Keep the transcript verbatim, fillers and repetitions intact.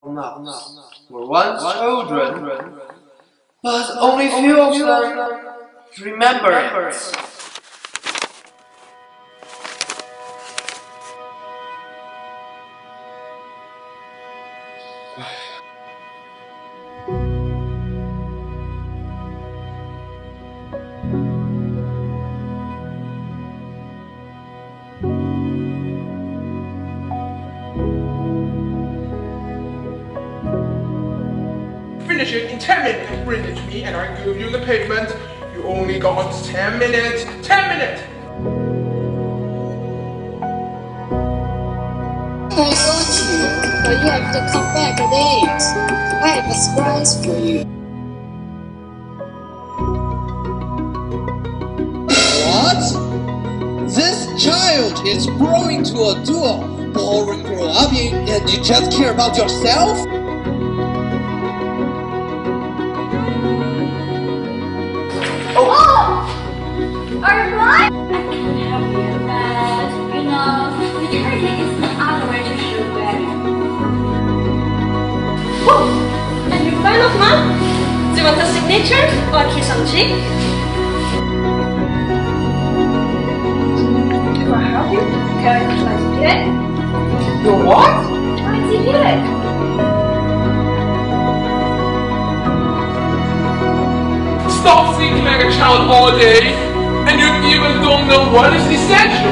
were once children, but only few of them remember it. Finish it in ten minutes and bring it to me, and I give you the payment. You only got ten minutes. ten minutes! I got you, but you have to come back at eight. I have a surprise for you. What? This child is growing to a dwarf, boring grow up, and you just care about yourself? Are you right? I can help you, but you know, maturity is the other way to show value. Whoa! A new friend of mine? Do you want a signature or a kiss on the cheek? If I help you, can I try to get it? You what? Try to get it. Stop thinking like a child all day, and you even don't know what is essential.